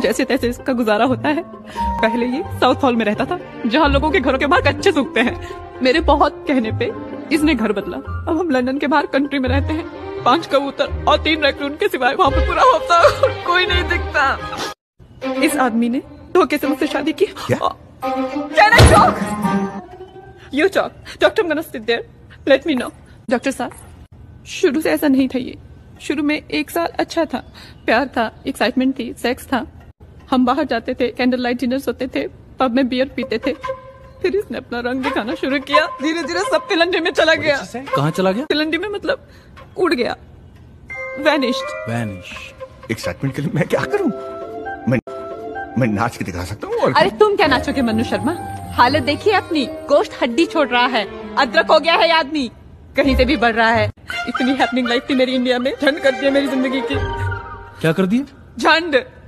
जैसे तैसे इसका गुजारा होता है। पहले ये साउथ हॉल में रहता था, जहाँ लोगों के घरों के बाहर कच्चे सूखते हैं। मेरे बहुत कहने पे इसने घर बदला। अब हम लंदन के बाहर कंट्री में रहते हैं। 5 कबूतर और 3 रैकून के सिवाय वहाँ पे पूरा हफ्ता और कोई नहीं दिखता। इस आदमी ने धोखे से मुझसे शादी की। Can I talk? You talk. Doctor, I'm gonna sit there. Let me know. Doctor साहब, शुरू से ऐसा नहीं था ये। शुरू में 1 साल अच्छा था, प्यार था, एक्साइटमेंट थी, सेक्स था। हम बाहर जाते थे, कैंडल लाइट डिनर्स होते थे, पब में बियर पीते थे। फिर इसने अपना रंग दिखाना शुरू किया। धीरे धीरे सब तिलंडी में चला गया। कहाँ चला गया? तिलंडी में मतलब उड़ गया, वैनिश्ड। एक्साइटमेंट के लिए मैं क्या करूं? मैं नाच के दिखा सकता हूँ। अरे तुम क्या नाचोगे मनु शर्मा? हालत देखिए अपनी, गोश्त हड्डी छोड़ रहा है, अदरक हो गया है आदमी, कहीं से भी बढ़ रहा है। इतनी हैपनिंग लाइफ थी मेरी इंडिया में, झंड कर दिया मेरी जिंदगी की। क्या कर दिया? झंड।